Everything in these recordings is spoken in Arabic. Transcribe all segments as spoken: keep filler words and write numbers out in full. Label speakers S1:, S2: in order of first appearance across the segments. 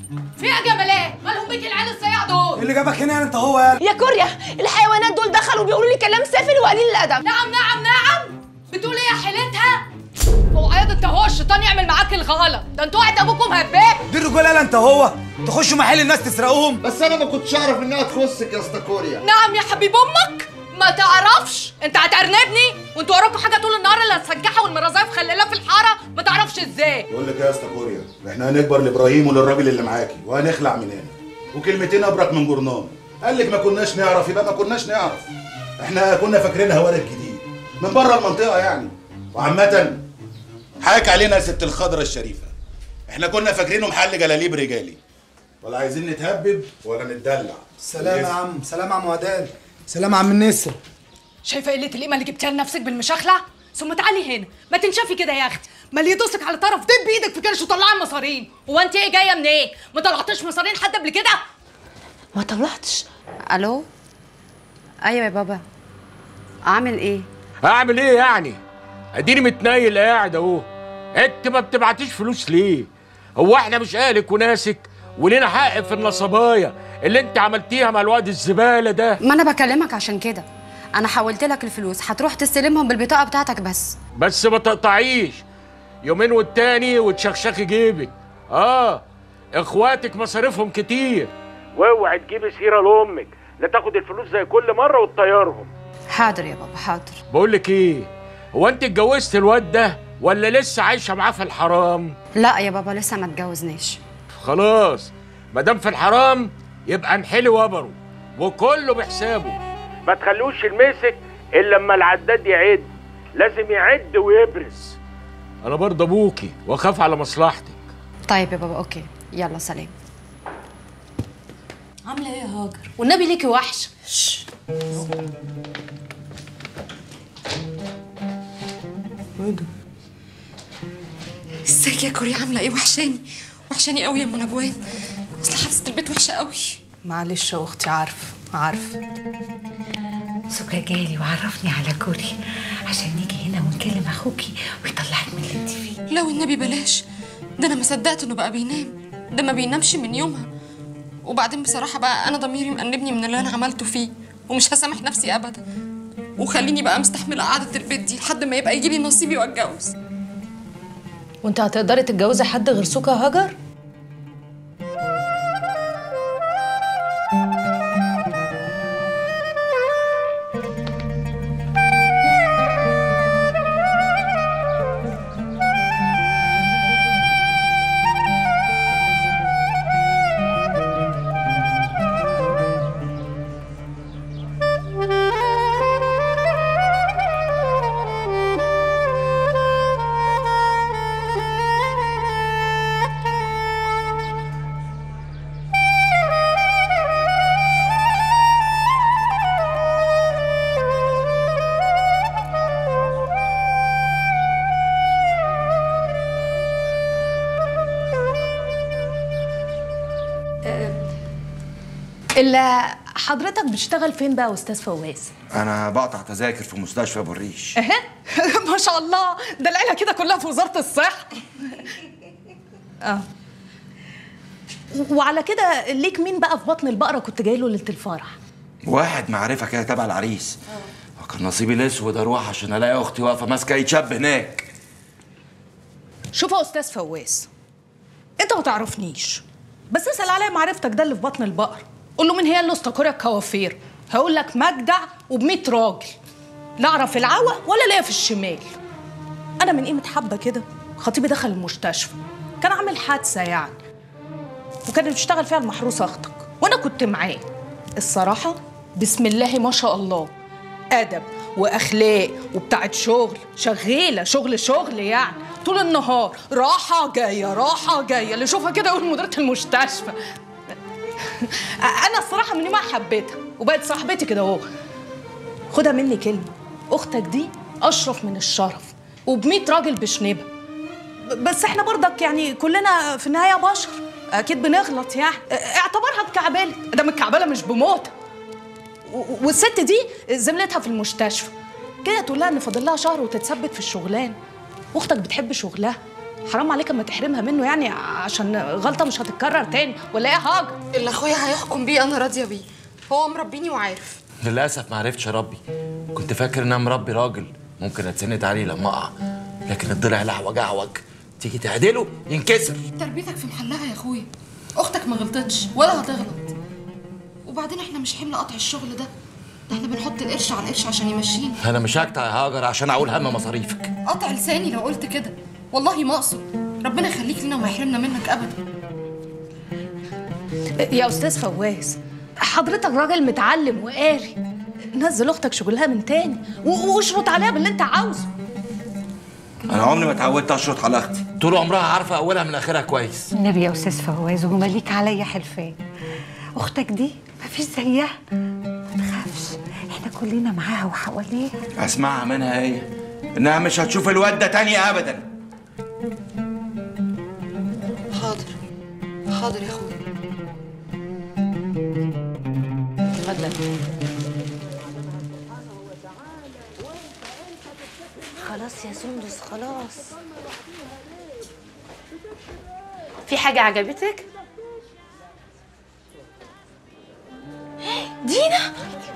S1: في ايه يا جمالات؟ مالهم بيك العيال الصياع دول؟
S2: ايه اللي جابك هنا يعني انت هو يا
S3: يا كوريا الحيوانات دول دخلوا بيقولوا لي كلام سافل وقليل الادب.
S1: نعم نعم نعم. بتقول ايه يا حيلتها؟ هو عياض انت هو الشيطان يعمل معاك الغلط، ده انتوا وقت ابوكم هباب.
S2: دي الرجاله لا انت هو تخشوا محل الناس تسرقوهم.
S4: بس انا ما كنتش اعرف انها تخصك يا اسطى كوريا.
S1: نعم يا حبيب امك، ما تعرفش انت هترنبني وانتوا وراكم حاجه طول النهار الا السجاحه والمرازايف خليلها في الحاره، ما تعرفش ازاي.
S5: بقول لك ايه يا اسطى كوريا، احنا هنكبر لابراهيم وللراجل اللي معاكي وهنخلع من هنا، وكلمتين ابرك من جرنان. قال لك ما كناش نعرف يبقى ما كناش نعرف، احنا كنا فاكرينها ولد جديد من بره المنطقه يعني. وعامه حاك علينا يا ست الخضره الشريفه، احنا كنا فاكرينه محل جلاليب رجالي، ولا عايزين نتهبب ولا نتدلع.
S2: سلام يا عم، سلام يا عم وداد، سلام يا عم النسر.
S1: شايفه قله القيمه اللي جبتيها لنفسك بالمشاخله؟ ثم تعالي هنا، ما تنشفي كده يا اختي، ما اللي يدوسك على طرف دب بايدك في كرش وطلعي المصارين. هو انت ايه جايه منين؟ إيه؟ ما طلعتش مصارين حد قبل كده؟
S3: ما طلعتش.
S6: الو ايوه يا بابا، اعمل ايه؟
S7: اعمل ايه يعني؟ اديني متنيل قاعد اهو. انت ما بتبعتيش فلوس ليه؟ هو احنا مش اهلك وناسك ولينا حق في النصبايه اللي انت عملتيها مع الواد الزباله ده؟
S6: ما انا بكلمك عشان كده، انا حولت لك الفلوس، هتروح تستلمهم بالبطاقه بتاعتك بس.
S7: بس ما تقطعيش يومين والتاني وتشخشخي جيبك. اه اخواتك مصاريفهم كتير، واوعي تجيبي سيره لامك لا تاخد الفلوس زي كل مره وتطيرهم.
S6: حاضر يا بابا حاضر.
S7: بقول لك ايه، هو انت اتجوزت الواد ده ولا لسه عايشه معاه في الحرام؟
S6: لا يا بابا لسه ما اتجوزناش.
S7: خلاص ما دام في الحرام يبقى نحلي وبره وكله بحسابه، ما تخلوش يلمسك الا لما العداد يعد، لازم يعد ويبرز. انا برضه ابوكي واخاف على مصلحتك.
S6: طيب يا بابا اوكي، يلا سلام.
S1: عامله ايه يا هاجر؟ والنبي ليكي وحشه.
S3: ايه ده؟
S8: ازيك يا كوريا؟ عامله ايه؟ وحشاني وحشاني قوي يا منى جوان، اصل حادثه البيت وحشه قوي.
S3: معلش يا اختي، عارفه عارفه.
S9: سكر جالي وعرفني على كوري عشان نيجي هنا ونكلم اخوكي ويطلعك من اللي انت فيه.
S8: لا والنبي بلاش، ده انا ما صدقت انه بقى بينام، ده ما بينامش من يومها. وبعدين بصراحه بقى انا ضميري مأنبني من اللي انا عملته فيه، ومش هسامح نفسي ابدا، وخليني بقى مستحمله قعده البيت دي لحد ما يبقى يجي لي نصيبي واتجوز.
S3: وانت هتقدري تتجوزي حد غير سكر هاجر؟ اللي حضرتك بتشتغل فين بقى يا استاذ فواز؟
S10: انا بقطع تذاكر في مستشفى ابو الريش.
S3: اها ما شاء الله، ده العيله كده كلها في وزاره الصحه. اه وعلى كده ليك مين بقى في بطن البقره كنت جاي له ليله الفرح؟
S10: واحد معرفه كده تبع العريس. اه وكان نصيبي الاسود اروح عشان الاقي اختي واقفه ماسكه اي شاب هناك.
S3: شوف يا استاذ فواز، انت ما تعرفنيش، بس اسال عليا معرفتك ده اللي في بطن البقر، قول له مين هي اللي استقرت الكوافير، هقول لك مجدع وبميت راجل، لا اعرف العوا ولا ليا في الشمال. انا من قيمه حبه كده خطيبي دخل المستشفى، كان عامل حادثه يعني، وكانت بتشتغل فيها المحروسه اختك وانا كنت معاه. الصراحه بسم الله ما شاء الله، ادب واخلاق وبتاعت شغل، شغاله شغل شغل يعني طول النهار، راحه جايه راحه جايه، اللي يشوفها كده يقول مديره المستشفى. انا الصراحه من يومها حبيتها وبقت صاحبتي كده اهو. خدها مني كلمه، اختك دي اشرف من الشرف وبميت راجل بشنبها، بس احنا برضك يعني كلنا في النهايه بشر، اكيد بنغلط يعني، اعتبرها اتكعبلت، ده متكعبله مش بموتها. والست دي زميلتها في المستشفى كده تقول لها ان فاضل لها شهر وتتثبت في الشغلانه، واختك بتحب شغلها حرام عليك اما تحرمها منه يعني عشان غلطه مش هتتكرر تاني، ولا ايه يا هاجر؟
S8: اللي اخويا هيحكم بيه انا راضيه بيه، هو مربيني وعارف.
S10: للاسف ما عرفتش اربي، كنت فاكر ان انا مربي راجل ممكن اتسند عليه لما اقع، لكن الضلع لعوج اعوج، تيجي تعدله ينكسر.
S8: تربيتك في محلها يا اخويا، اختك ما غلطتش ولا هتغلط. وبعدين احنا مش حمل قطع الشغل ده، ده احنا بنحط القرش على القرش عشان يمشينا.
S10: انا مش هقطع يا هاجر عشان اقول هم مصاريفك.
S8: قطع لساني لو قلت كده، والله ما اقصد. ربنا يخليك لنا وما يحرمنا منك ابدا.
S3: يا استاذ فواز، حضرتك راجل متعلم وقاري، نزل اختك شغلها من تاني واشرط عليها باللي انت عاوزه.
S10: انا عمري ما اتعودت اشرط على اختي، طول عمرها عارفه اولها من اخرها كويس.
S9: النبي يا استاذ فواز ومليك عليا حلفان، اختك دي مفيش زيها، ما تخافش، احنا كلنا معاها وحواليها.
S10: اسمعها منها هي انها مش هتشوف الواد ده تاني ابدا.
S8: حاضر حاضر يا اخويا.
S3: اتفضل.
S11: خلاص يا سندس خلاص. في حاجة عجبتك؟
S3: دينا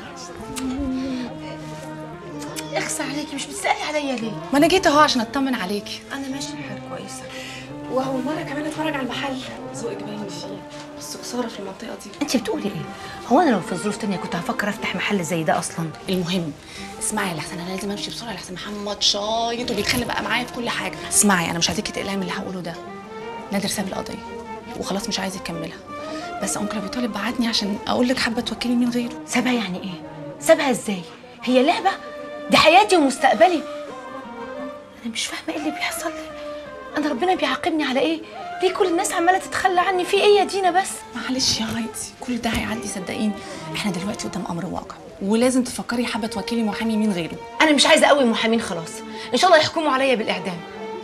S11: اخسى عليكي، مش بتسألي عليا ليه؟
S3: ما انا جيت اهو عشان اطمن عليكي.
S11: انا ماشي الحال كويسة،
S3: واول مرة كمان اتفرج على المحل، ذوقك باين فيه، بس خسارة في المنطقة دي.
S11: انت بتقولي ايه؟ هو انا لو في ظروف تانية كنت هفكر افتح محل زي ده اصلا؟
S1: المهم اسمعي يا لحسن، انا لازم امشي بسرعه لحسن محمد شايط وبيتخانق بقى معايا في كل حاجه. اسمعي، انا مش عايزاكي تقلقي من اللي هقوله ده. نادر ساب القضيه وخلاص مش عايز يكملها، بس انكل ابي طالب بعتني عشان اقول لك حابه توكلي مين غيره.
S11: سابها يعني ايه؟ سابها ازاي؟ هي لعبه؟ دي حياتي ومستقبلي. انا مش فاهمه ايه اللي بيحصل لي. انا ربنا بيعاقبني على ايه؟ ليه كل الناس عماله تتخلى عني؟ في ايه يا دينا بس؟
S1: معلش يا عادي، كل ده هيعدي صدقيني. احنا دلوقتي قدام امر واقع، ولازم تفكري حابه توكلي محامي مين غيره.
S11: انا مش عايزه قوي محامين، خلاص ان شاء الله يحكموا عليا بالاعدام.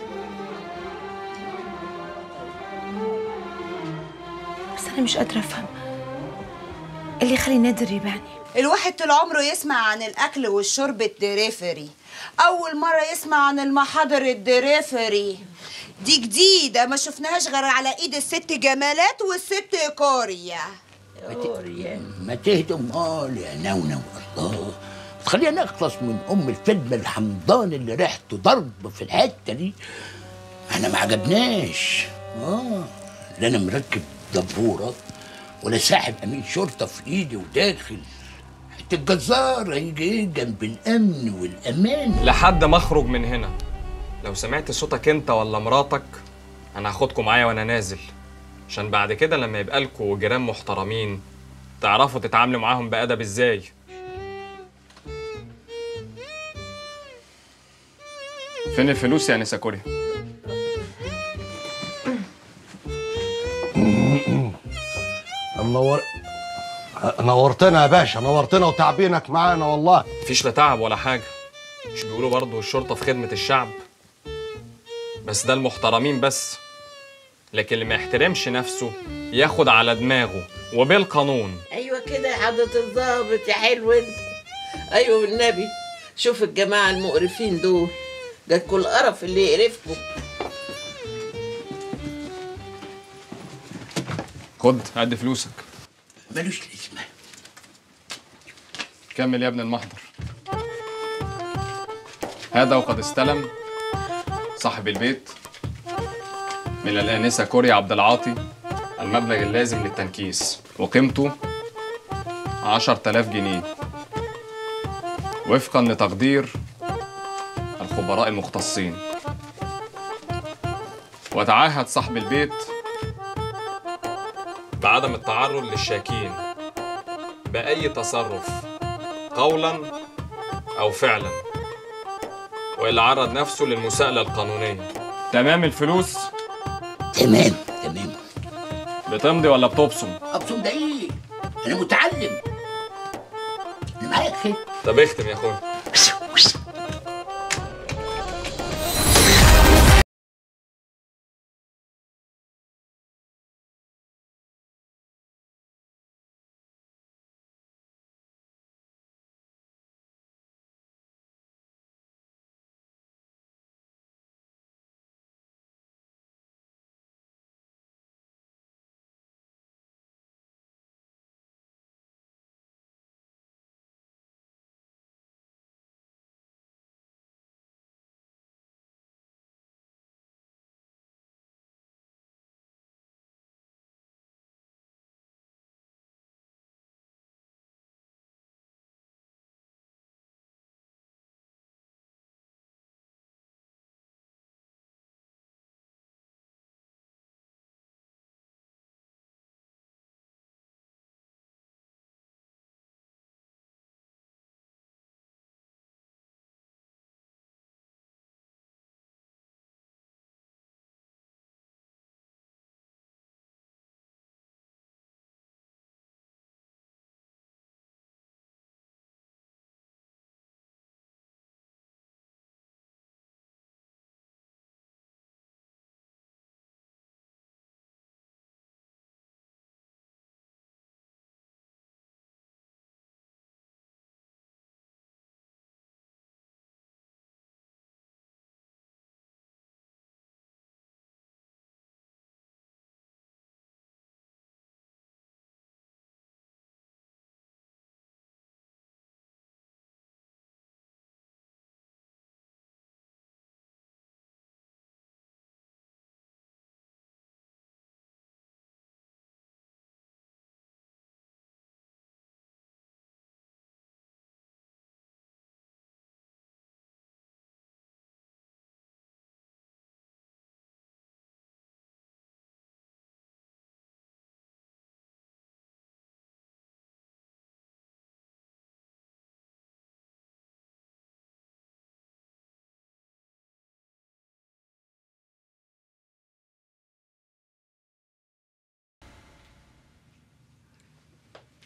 S11: بس انا مش قادره افهم اللي يخلي نادر يبيعني.
S12: الواحد طول عمره يسمع عن الاكل والشرب الدريفري، اول مره يسمع عن المحاضر الدريفري دي جديده، ما شفناهاش غير على ايد الست جمالات والست كوريا.
S13: كوريا ما تهدى امال يا نونو، الله تخلينا نخلص من ام الفيلم الحمضان اللي ريحته ضرب في الحته دي. احنا ما عجبناش. اه لا انا مركب دبوره ولا ساحب امين شرطه في ايدي وداخل. حته الجزار هيجي ايه جنب الامن والامان؟
S14: لحد ما اخرج من هنا لو سمعت صوتك انت ولا مراتك انا هاخدكم معايا وانا نازل، عشان بعد كده لما يبقى لكم جيران محترمين تعرفوا تتعاملوا معاهم بأدب ازاي. فين الفلوس يا نسا كوريا؟
S15: منور نورتنا يا باشا، نورتنا وتعبينك معانا والله.
S14: مفيش لا تعب ولا حاجة، مش بيقولوا برضه الشرطة في خدمة الشعب؟ بس ده المحترمين بس، لكن اللي ما يحترمش نفسه ياخد على دماغه وبالقانون.
S16: ايوه كده يا حضرة الضابط يا حلو انت. ايوه والنبي شوف الجماعة المقرفين دول، ده كل قرف اللي يقرفكم.
S14: خد قد فلوسك.
S13: ملوش لازمة.
S14: كمل يا ابن المحضر. هذا وقد استلم صاحب البيت من الآنسة كوريا عبد العاطي المبلغ اللازم للتنكيس وقيمته عشرة آلاف جنيه وفقا لتقدير الخبراء المختصين. وتعهد صاحب البيت بعدم التعرض للشاكين بأي تصرف قولا أو فعلا، وإلا عرض نفسه للمساءلة القانونية. تمام الفلوس؟
S13: تمام تمام.
S14: بتمضي ولا بتبصم؟
S13: ابصم ده ايه؟ انا متعلم، انا معايا خير.
S14: طب اختم يا اخويا.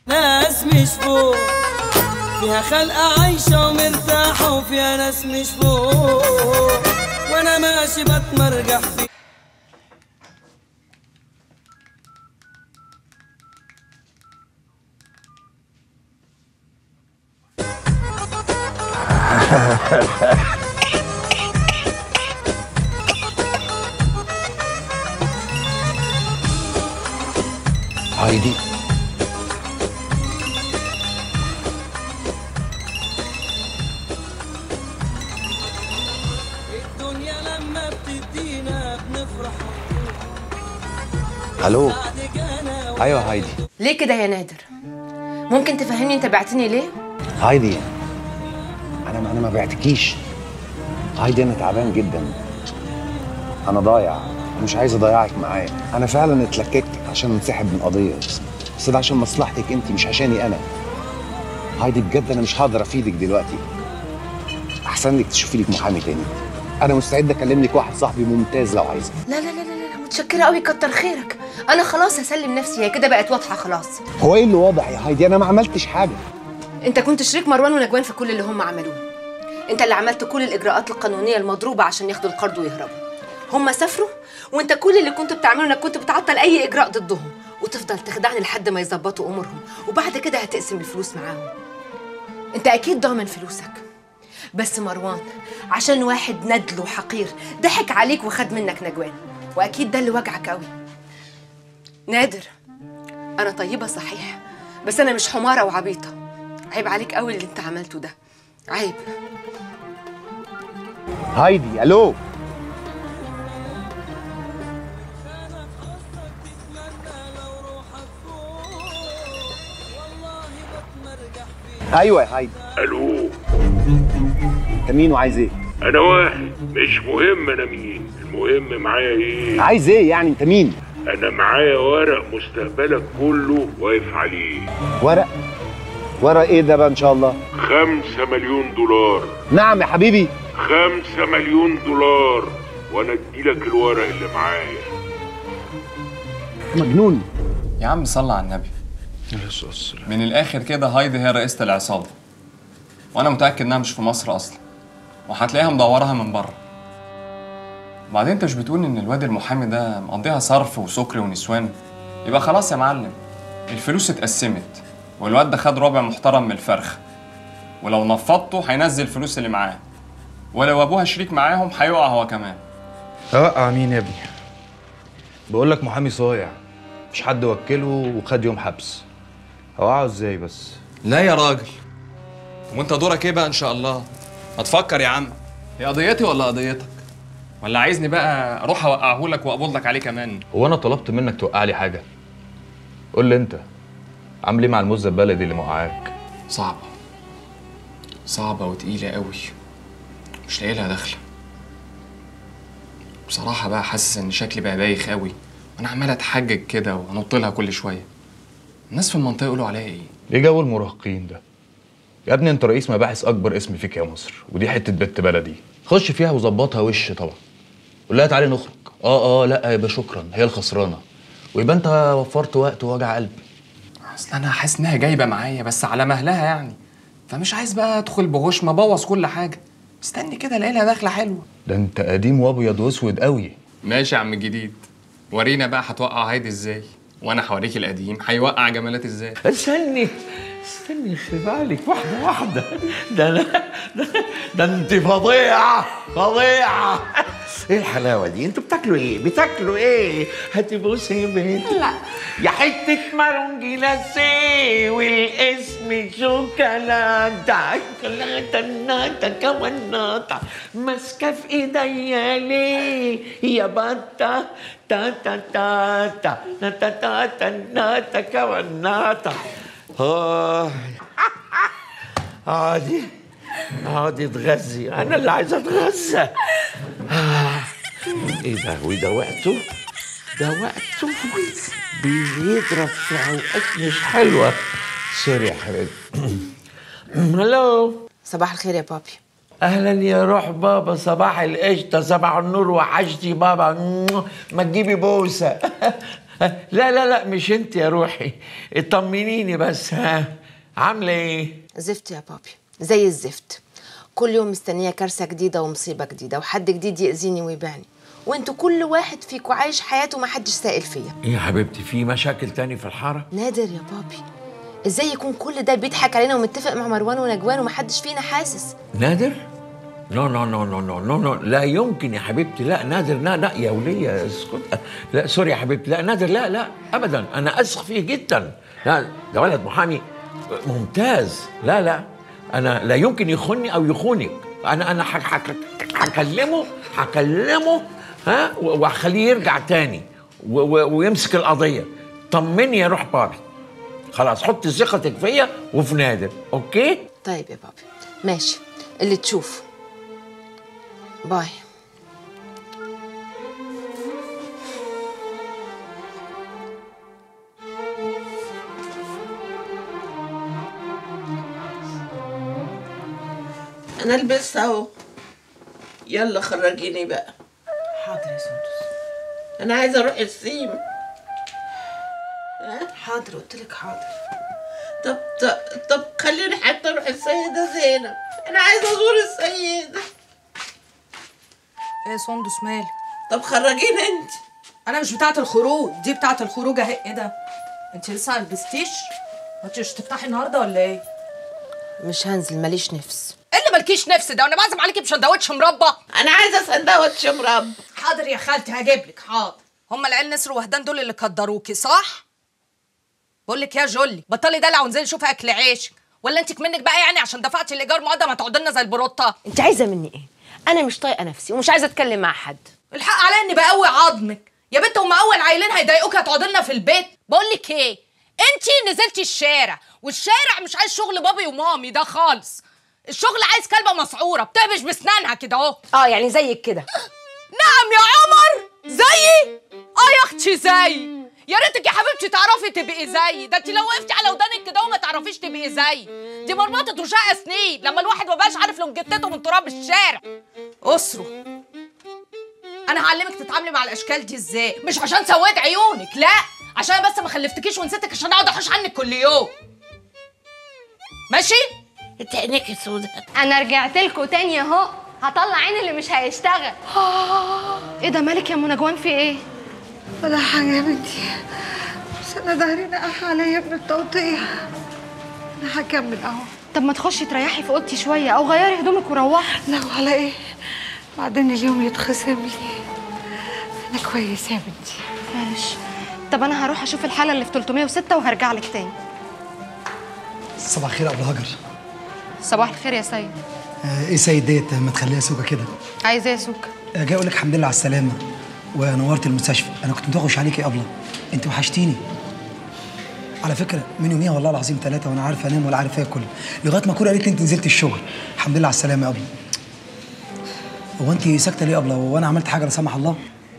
S17: ناس مش فوق، فيها خلقة عايشة ومرتاحة وفيها ناس مش فوق، وانا ماشي بتمرجح في
S15: هايدي
S17: الدنيا لما بتدينا بنفرح.
S15: الو. ايوه هايدي.
S11: ليه كده يا نادر؟ ممكن تفهمني انت بعتني ليه؟
S15: هايدي انا انا ما بعتكيش. هايدي انا تعبان جدا، انا ضايع، مش عايز اضيعك معايا. انا فعلا اتلككت عشان انسحب من قضيه، بس ده عشان مصلحتك انت مش عشاني انا. هايدي بجد انا مش هقدر افيدك دلوقتي، احسن لك تشوفي لك محامي تاني. انا مستعد اكلم لك واحد صاحبي ممتاز لو عايزه.
S11: لا لا لا لا لا متشكره قوي، كتر خيرك. انا خلاص هسلم نفسي، هي كده بقت واضحه خلاص.
S15: هو ايه اللي واضح يا هايدي؟ انا ما عملتش حاجه.
S11: انت كنت شريك مروان ونجوان في كل اللي هم عملوه. انت اللي عملت كل الاجراءات القانونيه المضروبه عشان ياخدوا القرض ويهربوا. هم سافروا وانت كل اللي كنت بتعمله انك كنت بتعطل اي اجراء ضدهم وتفضل تخدعني لحد ما يظبطوا امورهم، وبعد كده هتقسم الفلوس معاهم. انت اكيد ضامن فلوسك، بس مروان عشان واحد ندل وحقير ضحك عليك وخد منك نجوان، واكيد ده اللي وجعك قوي. نادر انا طيبه صحيح، بس انا مش حماره وعبيطه. عيب عليك قوي اللي انت عملته ده، عيب.
S15: هايدي الو. ايوه يا هايدي.
S7: الو.
S15: انت مين وعايز ايه؟
S7: انا واحد، مش مهم انا مين، المهم معايا ايه.
S15: عايز ايه يعني؟ انت مين؟
S7: انا معايا ورق مستقبلك كله واقف عليه.
S15: ورق؟ ورق ايه ده بقى ان شاء الله؟
S7: خمسة مليون دولار.
S15: نعم يا حبيبي.
S7: خمسة مليون دولار، وانا اديلك الورق اللي معايا.
S15: مجنون
S14: يا عم، صلى على النبي. من الاخر كده، هايدي هي رئيسة العصابة، وانا متأكد انها مش في مصر اصلا، وهتلاقيها مدورها من بره. بعدين انت مش بتقول ان الواد المحامي ده مقضيها صرف وسكر ونسوان؟ يبقى خلاص يا معلم، الفلوس اتقسمت والواد ده خد ربع محترم من الفرخ، ولو نفضته هينزل الفلوس اللي معاه، ولو ابوها شريك معاهم هيقع هو كمان.
S18: اوقع مين يا ابني؟ بقول لك محامي صايع، مش حد وكله وخد يوم حبس. اوقعه ازاي بس؟
S14: لا يا راجل، وانت دورك ايه بقى ان شاء الله؟ ما تفكر يا عم، هي قضيتي ولا قضيتك؟ ولا عايزني بقى اروح اوقعه لك واقبض لك عليه كمان؟
S18: هو انا طلبت منك توقع لي حاجه؟ قول لي انت عامل ايه مع المزه البلدي اللي موقعاك؟
S14: صعبه صعبه وتقيله قوي، مش لاقي لها دخله. بصراحه بقى حاسس ان شكلي بقى بايخ قوي، وانا عمال اتحجج كده وانط لها كل شويه. الناس في المنطقه يقولوا عليا ايه؟
S18: ايه جو المراهقين ده؟ يا ابني انت رئيس مباحث اكبر اسم فيك يا مصر، ودي حته بنت بلدي، خش فيها وظبطها وش طبعا. قول لها تعالي نخرج. اه اه لا يبقى شكرا، هي الخسرانه، ويبقى انت وفرت وقت ووجع قلب.
S14: اصل انا حاسس انها جايبه معايا بس على مهلها يعني، فمش عايز بقى ادخل بغش ما ابوظ كل حاجه. استني كده الاقي لها دخله حلوه.
S18: ده انت قديم وابيض واسود قوي.
S14: ماشي يا عم الجديد، ورينا بقى هتوقع هايدي ازاي، وانا هوريك القديم هيوقع جمالات ازاي.
S13: استني استني خلي بالك واحدة واحدة. ده أنا ده, ده أنت فظيعة فظيعة. إيه الحلاوة دي؟ أنتوا بتاكلوا إيه؟ بتاكلوا إيه؟ هتبوسي بنت؟ لا يا حتة مارون جلاسيه والاسم شوكولاتة شوكولاتة ناتا كمان ناتا ماسكة في إيديا ليه يا بطة تا تا تا تا ناتا تا تا ناتا كمان ناتا. آه عادي عادي اتغذي، أنا اللي عايز أتغذى. آه. إيه ده؟ وده وقته؟ ده وقته بيضرب في أوقات مش حلوة. سوري يا حبيبي. هلو.
S11: صباح الخير يا بابي.
S13: اهلا يا روح بابا، صباح القشطه، صباح النور، وحشتي بابا، ما تجيبي بوسه. لا لا لا مش انت يا روحي، اطمنيني بس. ها عامله ايه؟
S11: زفت يا بابي، زي الزفت. كل يوم مستنيه كارثه جديده ومصيبه جديده وحد جديد يأذيني ويبيعني، وانتوا كل واحد فيكوا عايش حياته ما حدش سائل فيا.
S13: ايه يا حبيبتي، في مشاكل تاني في الحاره؟
S11: نادر يا بابي، ازاي يكون كل ده بيضحك علينا ومتفق مع مروان ونجوان ومحدش فينا حاسس؟
S13: نادر؟ نو نو نو نو نو نو نو لا يمكن يا حبيبتي، لا نادر، لا لا يا وليه اسكت. لا سوري يا حبيبتي، لا نادر لا لا ابدا، انا اثق فيه جدا. لا ده ولد محامي ممتاز. لا لا انا لا يمكن يخوني او يخونك. انا انا هكلمه هكلمه ها وهخليه يرجع تاني ويمسك القضيه. طمني يا روح بابي، خلاص حطي ثقتك فيا وفي نادر، اوكي؟
S11: طيب يا بابي ماشي، اللي تشوفه. باي.
S16: انا لبست اهو، يلا خرجيني بقى.
S12: حاضر يا سندس.
S16: انا عايزه اروح السيم.
S12: حاضر قلت لك حاضر.
S16: طب طب, طب خليني حتى اروح السيده زينب، انا عايزه ازور السيده.
S3: ايه يا سندس مالك؟
S16: طب خرجيني انت.
S3: انا مش بتاعه الخروج دي، بتاعه الخروج اهي. ايه ده؟ انت لسه ما لبستيش؟ انت مش هتفتحي النهارده ولا ايه؟
S11: مش هنزل، ماليش نفس.
S3: ايه اللي مالكيش نفس ده؟ وانا بعزم عليكي بسندوتش مربى.
S16: انا عايزه سندوتش مربى.
S3: حاضر يا خالتي هجيب لك، حاضر. هما العيال نسر وهدان دول اللي قدروكي صح؟ بقول لك يا جولي بطلي دلع وانزلي شوفي اكل عيشك، ولا انت منك بقى يعني عشان دفعتي الايجار مقدم هتقعدي لنا زي البروطه؟
S11: انت عايزه مني ايه؟ انا مش طايقه نفسي ومش عايزه اتكلم مع حد.
S3: الحق عليا اني بقوي عظمك يا بنت. هما اول عيلين هيضايقوكي هتقعدي لنا في البيت. بقول لك ايه، انت نزلتي الشارع، والشارع مش عايز شغل بابي ومامي ده خالص. الشغل عايز كلبه مسعوره بتهبش بسنانها كده اهو.
S11: اه يعني زيك كده.
S3: نعم يا عمر، زيي؟ اه يا اختي زيي. يا ريتك يا حبيبتي تعرفي تبقي زيي. ده انت لو وقفتي على ودانك كده وما تعرفيش تبقي زيي. دي مرمطه وشقه سنين لما الواحد ما بقاش عارف لونجتته من تراب الشارع. اسره انا هعلمك تتعاملي مع الاشكال دي ازاي، مش عشان سويت عيونك، لا عشان بس ما خلفتكيش ونسيتك عشان اقعد احوش عنك كل يوم. ماشي؟
S16: انت عينيكي سودا.
S8: انا رجعت لكم تاني اهو، هطلع عين اللي مش هيشتغل. ايه ده مالك يا منى جوان، في ايه؟
S9: ولا حاجه يا بنتي، بس انا ظهري نقح عليا من التوطية. انا هكمل اهو.
S8: طب ما تخشي تريحي في اوضتي شويه او غيري هدومك وروحي.
S9: لا ولا ايه، بعدين اليوم يتخصم لي. انا كويسه يا بنتي.
S8: معلش. طب انا هروح اشوف الحاله اللي في ثلاثمية وستة وهرجع لك تاني.
S2: صباح الخير يا ابو هاجر.
S8: صباح الخير يا سيد.
S2: آه ايه سيد ديت ما تخليها سوكه كده.
S8: عايز ايه يا سوكه؟
S2: آه جاي اقول لك الحمد لله على السلامه ونورت المستشفى. انا كنت متوغش عليكي يا ابله، انت وحشتيني على فكره. من يوميها والله العظيم ثلاثه وانا عارف انام ولا عارف اكل، لغايه ما كل قالت لي انت نزلت الشغل. الحمد لله على السلامه يا ابله. هو انت ساكته ليه يا ابله؟ وانا عملت حاجه لا سمح الله؟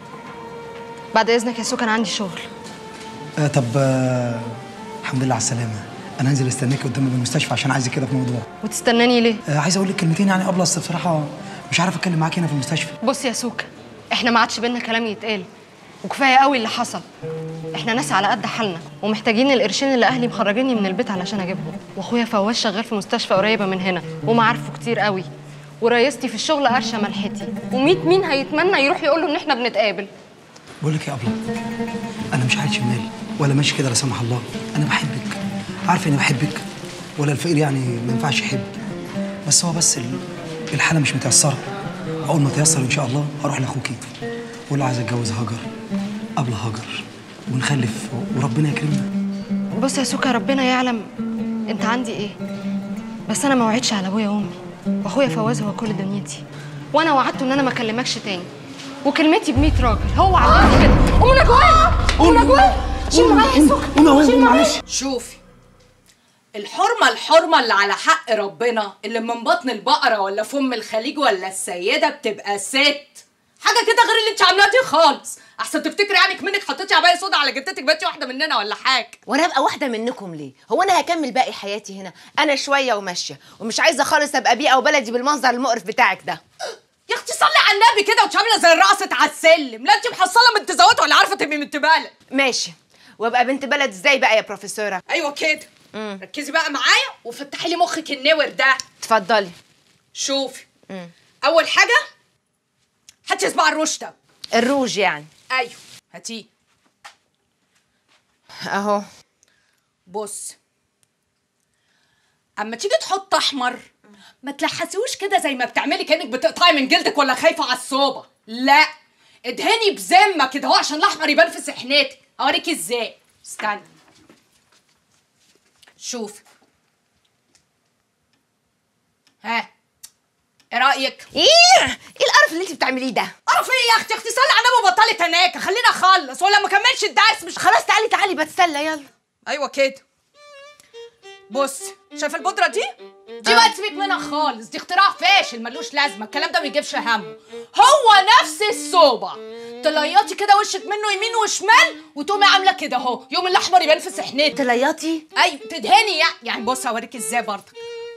S8: بعد اذنك يا سوكه انا عندي شغل.
S2: آه طب آه الحمد لله على السلامه. انا هنزل استناكي قدام المستشفى عشان عايزك كده في موضوع.
S8: وتستناني ليه؟
S2: آه عايز اقول لك كلمتين يعني قبل، اصل بصراحه مش عارف اتكلم معاكي هنا في المستشفى.
S8: بص يا سوكه، احنا ما عادش بينا كلام يتقال، وكفايه قوي اللي حصل. احنا ناس على قد حالنا ومحتاجين القرشين اللي اهلي مخرجيني من البيت علشان اجيبهم، واخويا فواز شغال في مستشفى قريبه من هنا ومعارفه كتير قوي، ورئيستي في الشغل قرشه ملحتي، وميت مين هيتمنى يروح يقول له ان احنا بنتقابل.
S2: بقول لك يا ابله، انا مش عايش شمال ولا ماشي كده لا سمح الله. انا بحبك، عارفه اني بحبك، ولا الفقير يعني ما ينفعش يحب. بس هو بس الحاله مش متيسره. اول ما تيسر ان شاء الله هروح لاخوكي واقول له عايز اتجوز هاجر قبل هاجر ونخلف وربنا يكرمنا.
S8: بص يا سوكا، ربنا يعلم انت عندي ايه، بس انا ما وعدتش على ابويا وامي، واخويا فواز هو كل دنيتي، وانا وعدته ان انا ما اكلمكش تاني، وكلمتي بمية راجل. هو علمني كده. قومي نجوان، قومي نجوان، شيل معايا يا سوكا، شيل معايا.
S3: شوفي الحرمه الحرمه اللي على حق ربنا اللي من بطن البقره ولا فم الخليج ولا السيده بتبقى ست. حاجه كده غير اللي انت عاملاها دي خالص. احسن تفتكري يعني منك حطيتي عبايه سودا على جدتك بقيتي واحده مننا ولا حاجه.
S11: وانا ابقى واحده منكم ليه؟ هو انا هكمل باقي حياتي هنا؟ انا شويه وماشيه، ومش عايزه خالص ابقى بيئه وبلدي بالمنظر المقرف بتاعك ده.
S3: يا اختي صلي على النبي كده وانت عامله زي الرقصه على السلم. لا انت محصله من تزوات ولا عارفه تبقي بنت بلد.
S11: ماشي، وابقى بنت بلد ازاي بقى يا بروفيسوره؟
S3: ايوه كده. ركزي بقى معايا وفتحي لي مخك النور ده.
S11: اتفضلي.
S3: شوفي. مم. اول حاجه هاتي صباع الروج ده.
S11: الروج يعني؟
S3: ايوه هاتيه
S11: اهو.
S3: بص، اما تيجي تحط احمر ما تلحسيوش كده زي ما بتعملي كانك بتقطعي من جلدك ولا خايفه على الصوبه. لا، ادهني بذمه كده اهو عشان الاحمر يبان في سحنتك. اوريكي ازاي. استني. شوفي. ها، ايه رايك؟
S11: ايه ايه القرف اللي انت بتعمليه ده؟
S3: قرف ايه يا اختي؟ اختي صلي على النبي وبطلي تناكه. خليني اخلص ولا ما كملش الدرس. مش
S11: خلاص تعالي تعالي بتسلى يلا.
S3: ايوه كده. بص، شايفه البودره دي؟ دي بقى تسيبك منها خالص. دي اختراع فاشل ملوش لازمه. الكلام ده ما بيجيبش همه. هو نفس الصوبه، تليطي كده وشك منه يمين وشمال وتقومي عامله كده اهو، يوم الاحمر يبان في سحنتك.
S11: تليطي؟
S3: ايوه تدهني يعني. يعني بص هوريك ازاي برضك.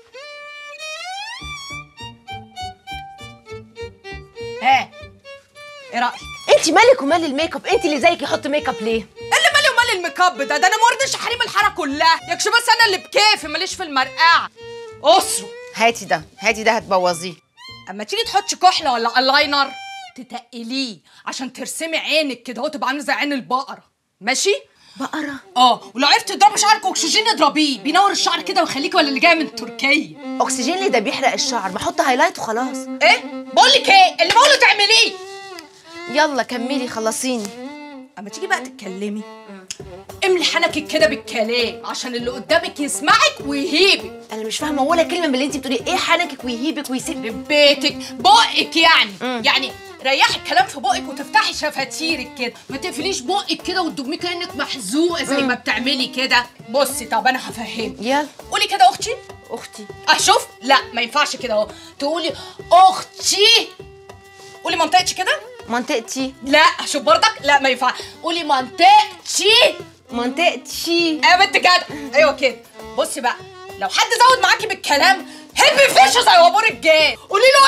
S3: ها، ايه رايك؟
S11: انت مالك ومال الميك اب؟ انت اللي زيك يحط ميك اب ليه؟
S3: اللي مالي ومال الميك اب ده؟ ده انا مرضش حريم الحاره كلها. يكش بس انا اللي بكيفي ماليش في المرقعه. اسره.
S11: هاتي ده هاتي ده هتبوظيه.
S3: اما تيجي تحطي كحله ولا الاينر تتقليه عشان ترسمي عينك كده اهو تبقى عامله زي عين البقره. ماشي؟
S11: بقره؟
S3: اه، ولو عرفتي تضربي شعرك اكسجين اضربيه، بينور الشعر كده ويخليكي ولا اللي جايه من تركيا.
S11: اكسجين ليه؟ ده بيحرق الشعر. ما احط هايلايت وخلاص.
S3: ايه؟ بقول لك ايه؟ اللي بقوله تعمليه.
S11: يلا كملي خلصيني.
S3: اما تيجي بقى تتكلمي املي حنكك كده بالكلام عشان اللي قدامك يسمعك ويهيبك.
S11: انا مش فاهمه ولا كلمه من اللي انت بتقوليه. ايه حنكك ويهيبك ويسيب
S3: بيتك؟ بقك يعني. مم. يعني ريحي الكلام في بقك وتفتحي شفاتيرك كده، ما تقفليش بقك كده وتدمي كانك محزوقه زي مم. ما بتعملي كده. بصي طب انا هفهمك.
S11: يلا
S3: قولي كده اختي.
S11: اختي؟
S3: اه شوف، لا ما ينفعش كده اهو. تقولي اختي. قولي منطقتي كده.
S11: منطقتي؟
S3: لا شوف برضك، لا ما ينفع. قولي منطقتي.
S11: منطقتي.
S3: ايوه بنت جدع. ايوه كده. بصي بقى، لو حد زود معاكي بالكلام هبي فيشه زي وابور الجاي. قولي له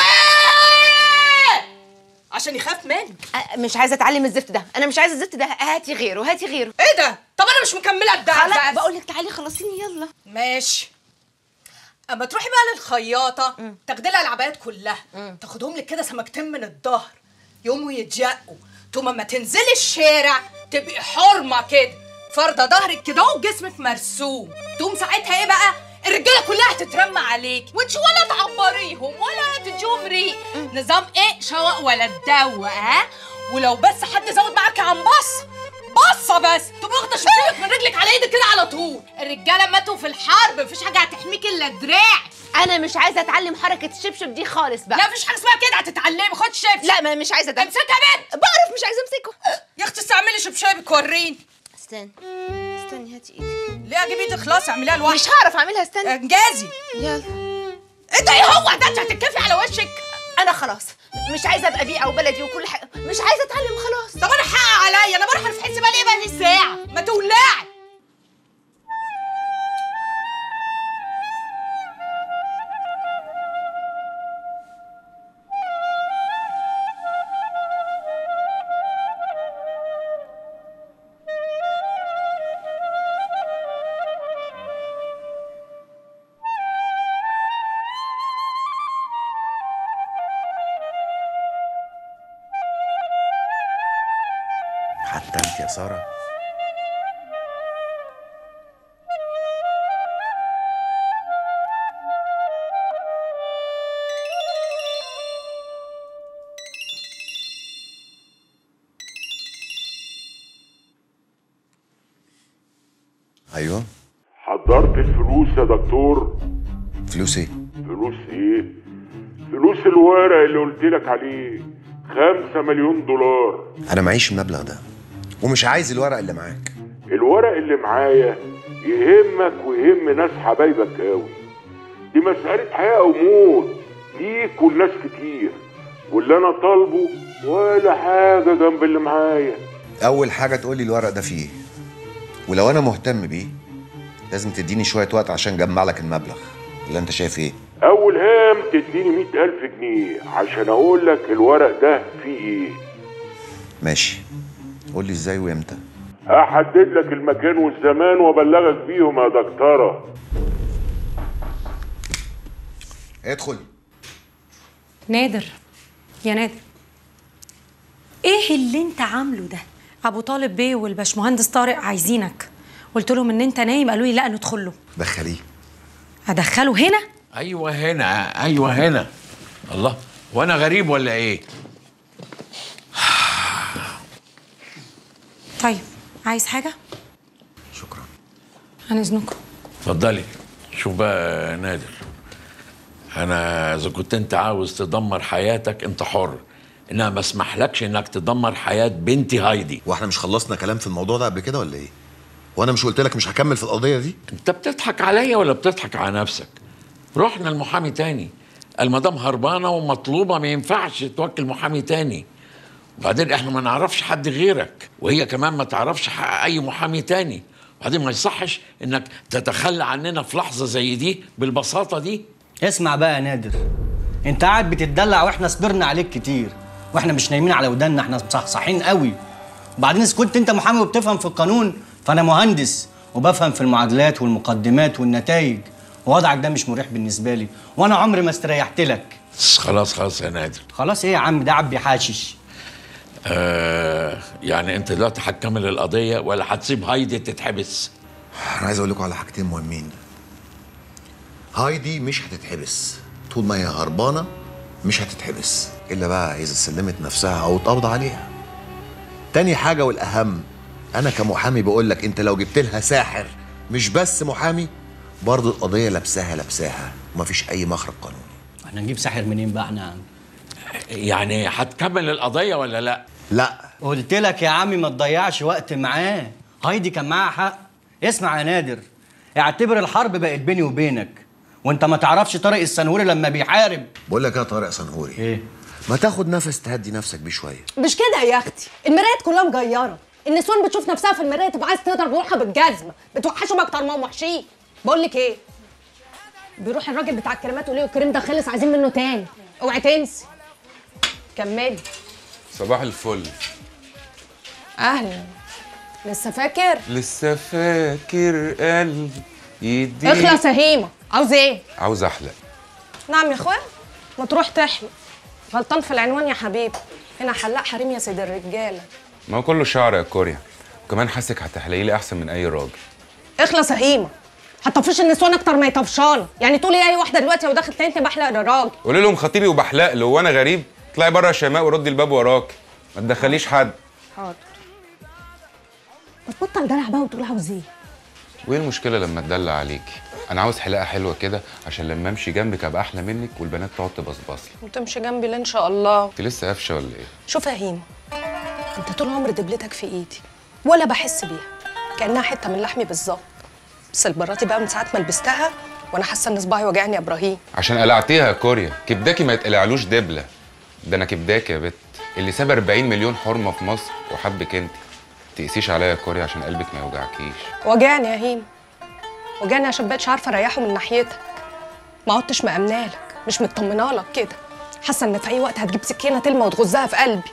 S3: ايه عشان يخاف منك.
S11: أه مش عايزه اتعلم الزفت ده. انا مش عايزه الزفت ده. هاتي غيره هاتي غيره.
S3: ايه ده؟ طب انا مش مكمله الدرس.
S11: خلاص بقول لك تعالي خلصيني يلا.
S3: ماشي. اما تروحي بقى للخياطه تاخدي لها العبايات كلها، مم. تاخدهم لك كده سمكتين من الظهر يقوموا يتجقوا. تقوم اما تنزلي الشارع تبقي حرمه كده فارده ظهرك كده وجسمك مرسوم. تقوم ساعتها ايه بقى؟ الرجاله كلها هتترمى عليك وانت ولا تعبريهم ولا تديهم ريق. نظام ايه؟ شوق ولا تدوق. ها؟ ولو بس حد زود معاكي عن بص بصه بس تبقى واخده شبشبك من رجلك على ايدك كده على طول. الرجاله ماتوا في الحرب، مفيش حاجه هتحميكي الا دراع.
S11: انا مش عايزه اتعلم حركه الشبشب دي خالص بقى.
S3: لا مفيش حاجه اسمها كده. هتتعلمي. خد شبشب.
S11: لا ما مش عايزه ده.
S3: امسكها يا بنت.
S11: بعرف مش عايزه امسكه.
S3: يا اختي استعملي شبشبك وريني.
S11: استني استني هاتي ايدك.
S3: ليه اجيب ايدك؟ خلاص اعمليها لوحدك.
S11: مش هعرف اعملها. استني.
S3: انجازي.
S11: يلا.
S3: انت ايه هو ده؟ انت هتتكفي على وشك.
S11: انا خلاص مش عايزه ابقى بيئه وبلدي وكل حاجه. مش عايزه اتعلم خلاص.
S3: طب انا حق عليا. انا بروح في حسابها ليه بقى دي ساعه؟ ما تولعي.
S15: حتى انت يا ساره. ايوه
S7: حضرت الفلوس يا دكتور.
S15: فلوس ايه؟
S7: فلوس ايه؟ فلوس الورق اللي قلت لك عليه. خمسة مليون دولار.
S15: انا معيش المبلغ ده ومش عايز الورق اللي معاك.
S7: الورق اللي معايا يهمك ويهم ناس حبايبك قوي. دي مسألة حياة وموت ليك ولناس كتير. واللي انا طالبه ولا حاجه جنب اللي معايا.
S15: اول حاجه تقولي الورق ده فيه، ولو انا مهتم بيه لازم تديني شويه وقت عشان اجمع لك المبلغ. اللي انت شايف ايه؟
S7: اول هام تديني مئة الف جنيه عشان اقول لك الورق ده فيه ايه.
S15: ماشي، قولي ازاي وامتى.
S7: احدد لك المكان والزمان وابلغك بيهم يا دكتوره.
S15: ادخل.
S9: نادر، يا نادر، ايه اللي انت عامله ده؟ ابو طالب بيه والباشمهندس طارق عايزينك. قلت لهم ان انت نايم، قالوا لي لا ندخل له.
S15: دخليه.
S9: ادخله هنا؟
S13: ايوه هنا، ايوه هنا. الله، وانا غريب ولا ايه؟
S9: طيب، عايز حاجه؟
S15: شكرا.
S9: عن اذنكم.
S13: اتفضلي. شوف بقى يا نادر، انا اذا كنت انت عاوز تدمر حياتك انت حر، انما ما اسمحلكش انك تدمر حياه بنتي هايدي.
S15: واحنا مش خلصنا كلام في الموضوع ده قبل كده ولا ايه؟ وانا مش قلت لك مش هكمل في القضيه دي؟
S13: انت بتضحك عليا ولا بتضحك على نفسك؟ رحنا المحامي تاني، المدام هربانه ومطلوبه، ما ينفعش توكل محامي تاني. وبعدين احنا ما نعرفش حد غيرك، وهي كمان ما تعرفش اي محامي تاني. وبعدين ما يصحش انك تتخلى عننا في لحظه زي دي بالبساطه دي.
S19: اسمع بقى يا نادر، انت قاعد بتتدلع واحنا صبرنا عليك كتير، واحنا مش نايمين على ودنا، احنا مصحصحين قوي. وبعدين اذا كنت انت محامي وبتفهم في القانون، فانا مهندس وبفهم في المعادلات والمقدمات والنتائج، ووضعك ده مش مريح بالنسبه لي، وانا عمري ما استريحت لك.
S13: خلاص خلاص يا نادر.
S19: خلاص ايه يا عم؟ ده عبي حاشش.
S13: آه يعني انت دلوقتي هتكمل القضيه ولا هتسيب هايدي تتحبس؟
S15: انا عايز اقول لكم على حاجتين مهمين. هايدي مش هتتحبس طول ما هي هربانه، مش هتتحبس الا بقى اذا سلمت نفسها او اتقبض عليها. تاني حاجه والاهم، انا كمحامي بقول لك انت لو جبت لها ساحر مش بس محامي، برضه القضيه لابساها لابساها ومفيش اي مخرج قانوني.
S19: احنا نجيب ساحر منين بقى احنا؟
S13: يعني هتكمل القضيه ولا لا؟
S19: لا. قلت لك يا عمي ما تضيعش وقت معاه، هايدي كان معاها حق. اسمع يا نادر، اعتبر الحرب بقت بيني وبينك، وانت ما تعرفش طارق السنهوري لما بيحارب.
S15: بقول لك يا طارق سنهوري،
S19: ايه؟
S15: ما تاخد نفس تهدي نفسك بيه شويه.
S20: مش كده يا اختي، المرايات كلها مجيره، النسوان بتشوف نفسها في المرايه تبقى عايز تضرب روحها بالجزمه، بتوحشهم اكتر ما هم وحشين. بقول لك ايه، بيروح الراجل بتاع الكريمات يقول له الكريم ده خلص عايزين منه تاني، اوعي تنسي. كملي.
S21: صباح الفل.
S20: اهلا. لسه فاكر؟
S21: لسه فاكر قلبي يدي.
S20: اخلص يا هيمه، عاوز ايه؟
S21: عاوز احلق.
S20: نعم يا اخويا، ما تروح تحلق. غلطان في العنوان يا حبيبي، هنا حلاق حريم يا سيد الرجاله.
S21: ما هو كله شعر يا كوريا، وكمان حاسك هتحلقي لي احسن من اي راجل.
S20: اخلص يا هيمه، هتطفش النسوان اكتر ما يطفشانه، يعني تقولي اي واحده دلوقتي لو دخلت تاني بحلق للراجل.
S21: قولي لهم خطيبي وبحلق له وانا غريب، اطلعي بره يا شيماء وردي الباب وراك، ما تدخليش حد.
S20: حاضر. بتبطل دلع بقى وتقول عاوز ايه؟
S21: وايه المشكله لما اتدلع عليكي؟ انا عاوز حلاقه حلوه كده عشان لما امشي جنبك ابقى احلى منك والبنات تقعد تبصبصلي.
S20: وتمشي جنبي ليه ان شاء الله؟
S21: انت لسه قافشه ولا ايه؟
S20: شوف يا هيمه، انت طول عمر دبلتك في ايدي ولا بحس بيها، كانها حته من لحمي بالظبط. بس البراتي بقى من ساعه ما لبستها وانا حاسه ان صباعي وجعني يا ابراهيم.
S21: عشان قلعتيها يا كوريا، كبداكي ما يتقلعلوش دبله. ده انا كبداكي يا بت اللي ساب أربعين مليون حرمه في مصر وحبك انت. تقسيش عليا يا كوريا عشان قلبك ما يوجعكيش.
S20: وجعني يا هيمه، وجعني عشان بقتش عارفه اريحه من ناحيتك. ما عدتش مأمنالك، مش مطمنه لك كده، حاسه ان في اي وقت هتجيب سكينه تلمى وتغزها في قلبي.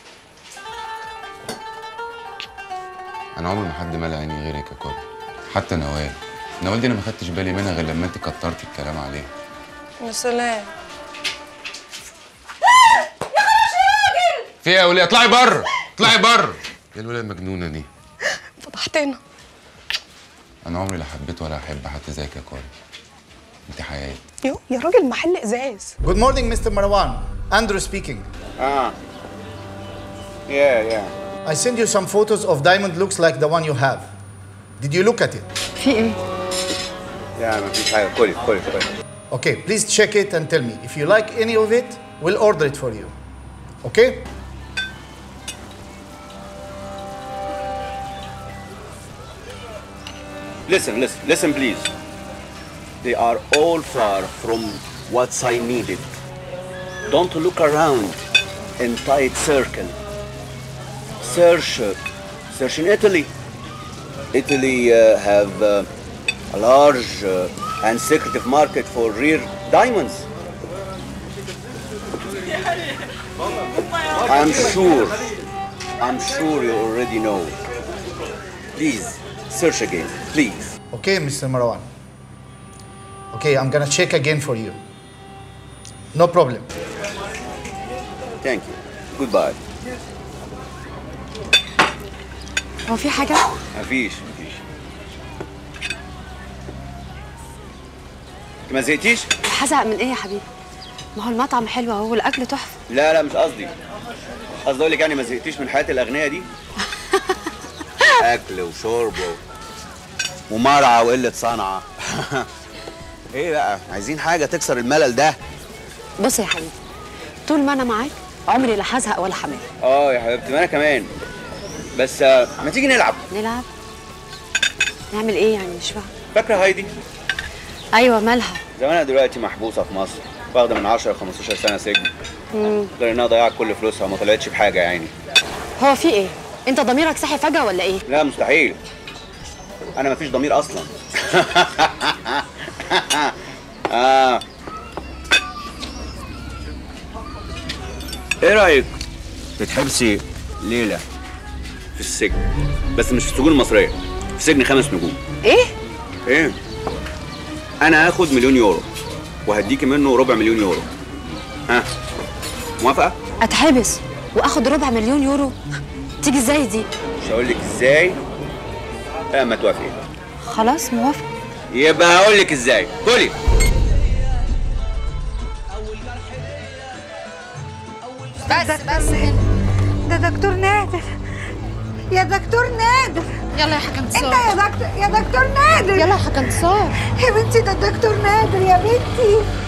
S21: انا عمري ما حد مال عيني غيرك يا كوريا، حتى نوال. نوال دي انا ما خدتش بالي منها غير لما انت كترتي الكلام عليها.
S20: يا سلام.
S21: في ايه يا وليه؟ اطلعي بره، اطلعي بره. ايه الولايه المجنونه دي؟
S20: فضحتنا.
S21: انا عمري لا حبيت ولا احب حد زيك يا كوريا. انت حياتي.
S20: يو يا راجل محل ازاز.
S22: Good morning, Mister Marwan. Andrew speaking.
S23: Ah. Yeah, yeah.
S22: I sent you some photos of diamond looks like the one you have. Did you look at it?
S20: في ايه؟
S23: Yeah, ما فيش حاجة. كوري كوري كوري.
S22: Okay, please check it and tell me. If you like any of it, we'll order it for you. Okay?
S23: Listen, listen, listen, please. They are all far from what I needed. Don't look around. in tight circle. Search, uh, search in Italy. Italy uh, have uh, a large uh, and secretive market for rare diamonds. I'm sure, I'm sure you already know. Please, search again, please.
S22: Okay, Mister Marwan. Okay, I'm gonna check again for you. No problem.
S23: Thank you. Goodbye.
S9: هو في حاجة؟
S23: مفيش مفيش. انت ما زهقتيش؟
S9: هزهق من ايه يا حبيبي؟ ما هو المطعم حلو اهو والاكل تحفة.
S23: لا لا مش قصدي. قصدي اقول لك يعني ما زهقتيش من حياة الاغنياء دي؟ اكل وشرب ومرعى وقلة صنعة. ايه بقى؟ عايزين حاجة تكسر الملل ده.
S9: بص يا حبيبي، طول ما انا معاك عمري لا هزهق ولا همل.
S23: اه يا حبيبتي ما انا كمان. بس آه، ما تيجي نلعب؟
S9: نلعب؟ نعمل ايه يعني مش فاهم.
S23: فاكرة هايدي؟
S9: ايوه مالها؟
S23: زمانها دلوقتي محبوسة في مصر، واخدة من عشرة ل خمستاشر سنة سجن.
S9: امم
S23: غير انها ضيعت كل فلوسها وما طلعتش بحاجة يا عيني.
S9: هو في ايه؟ انت ضميرك صحي فجأة ولا ايه؟
S23: لا مستحيل. انا مفيش ضمير اصلا. آه. ايه رايك تتحبسي ليله في السجن، بس مش في السجون المصريه، في سجن خمس نجوم.
S9: ايه
S23: ايه انا هاخد مليون يورو وهديكي منه ربع مليون يورو. ها موافقه؟
S9: اتحبس واخد ربع مليون يورو؟ تيجي ازاي دي؟
S23: مش هقول لك ازاي اما توافقي.
S9: خلاص موافق.
S23: يبقى هقول لك ازاي. كلي.
S4: بس بس هنا. ده دكتور نادر. يا دكتور نادر.
S8: يلا يا حاج انتصار.
S4: انت يا دكتور يا دكتور نادر.
S8: يلا يا حاج انتصار.
S4: يا بنتي ده الدكتور نادر يا بنتي.